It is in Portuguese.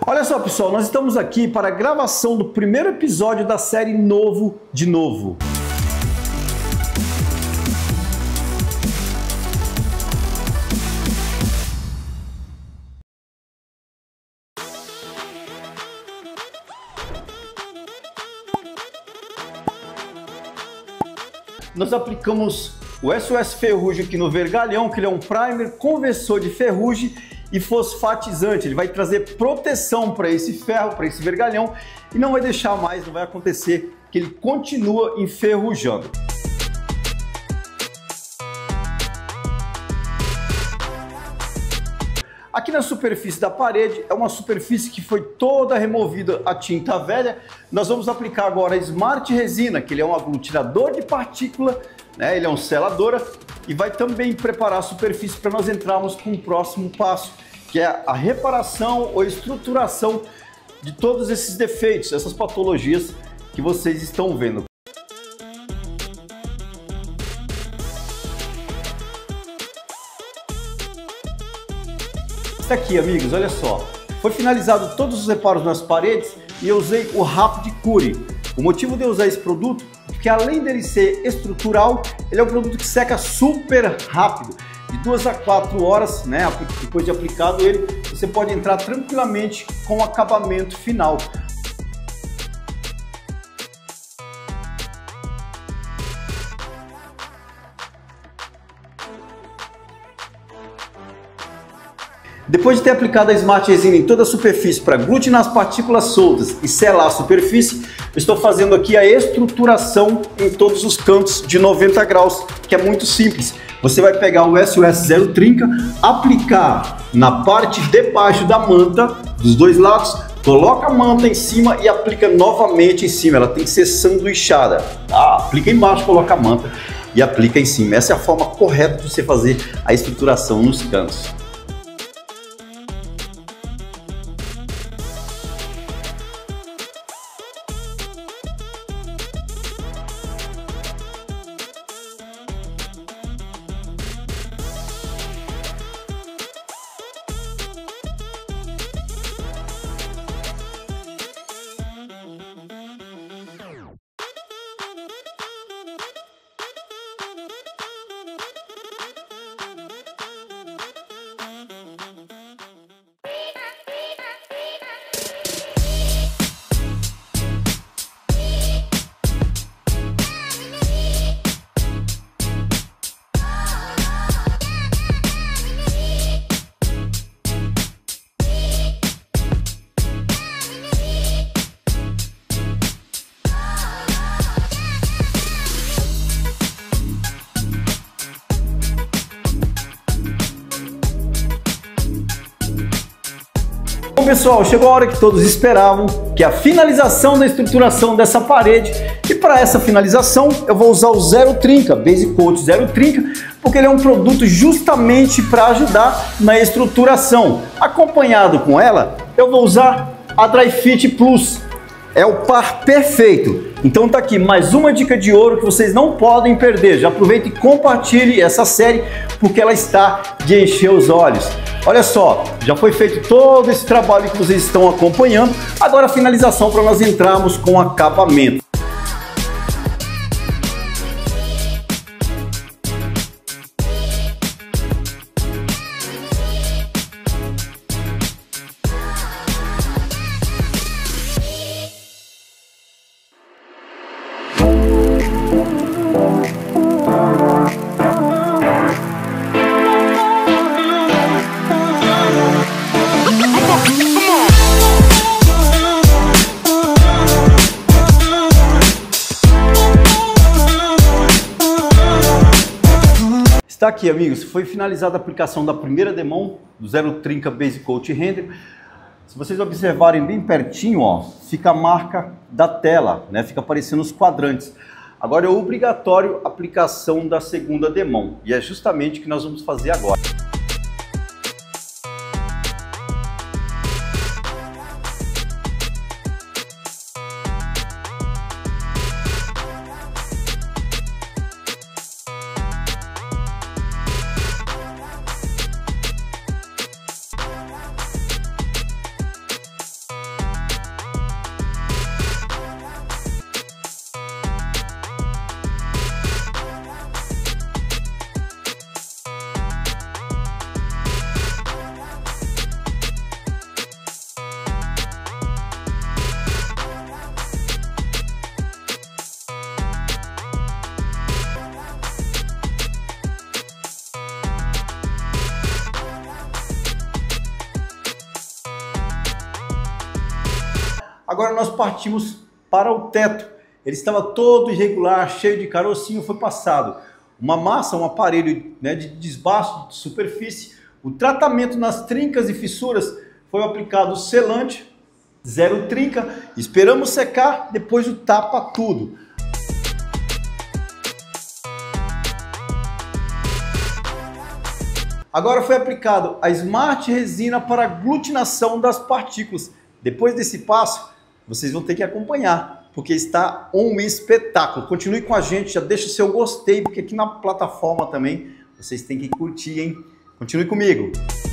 Olha só, pessoal, nós estamos aqui para a gravação do primeiro episódio da série Novo de Novo. Nós aplicamos o SOS Ferrugem aqui no vergalhão, que ele é um primer conversor de ferrugem e fosfatizante. Ele vai trazer proteção para esse ferro, para esse vergalhão, e não vai deixar mais, não vai acontecer que ele continua enferrujando. Aqui na superfície da parede, é uma superfície que foi toda removida a tinta velha. Nós vamos aplicar agora a Smart Resina, que ele é um aglutinador de partícula, né? Ele é um selador e vai também preparar a superfície para nós entrarmos com o próximo passo, que é a reparação ou estruturação de todos esses defeitos, essas patologias que vocês estão vendo. Aqui, amigos, olha só, foi finalizado todos os reparos nas paredes e eu usei o Rapid Cure. O motivo de eu usar esse produto é que, além dele ser estrutural, ele é um produto que seca super rápido, de 2 a 4 horas, né? Depois de aplicado ele, você pode entrar tranquilamente com o acabamento final. Depois de ter aplicado a Smart Resina em toda a superfície para aglutinar as partículas soltas e selar a superfície, eu estou fazendo aqui a estruturação em todos os cantos de 90 graus, que é muito simples. Você vai pegar o SOS Zero Trinca, aplicar na parte de baixo da manta, dos dois lados, coloca a manta em cima e aplica novamente em cima. Ela tem que ser sanduichada, tá? Aplica embaixo, coloca a manta e aplica em cima. Essa é a forma correta de você fazer a estruturação nos cantos. Bom, pessoal, chegou a hora que todos esperavam, que é a finalização da estruturação dessa parede. E para essa finalização eu vou usar o Zero Trinca, Base Coat Zero Trinca, porque ele é um produto justamente para ajudar na estruturação. Acompanhado com ela, eu vou usar a Dry Fit Plus. É o par perfeito. Então tá aqui mais uma dica de ouro que vocês não podem perder. Já aproveita e compartilhe essa série, porque ela está de encher os olhos. Olha só, já foi feito todo esse trabalho que vocês estão acompanhando. Agora a finalização para nós entrarmos com acabamento. Está aqui, amigos, foi finalizada a aplicação da primeira demão do Zero Trinca Base Coat Render. Se vocês observarem bem pertinho, ó, fica a marca da tela, né? Fica aparecendo os quadrantes. Agora é obrigatório a aplicação da segunda demão e é justamente o que nós vamos fazer agora. Agora nós partimos para o teto. Ele estava todo irregular, cheio de carocinho, foi passado uma massa, um aparelho, né, de desbaste de superfície. O tratamento nas trincas e fissuras foi aplicado selante, zero trinca. Esperamos secar, depois o tapa tudo. Agora foi aplicado a Smart Resina para aglutinação das partículas. Depois desse passo, vocês vão ter que acompanhar, porque está um espetáculo. Continue com a gente, já deixa o seu gostei, porque aqui na plataforma também vocês têm que curtir, hein? Continue comigo.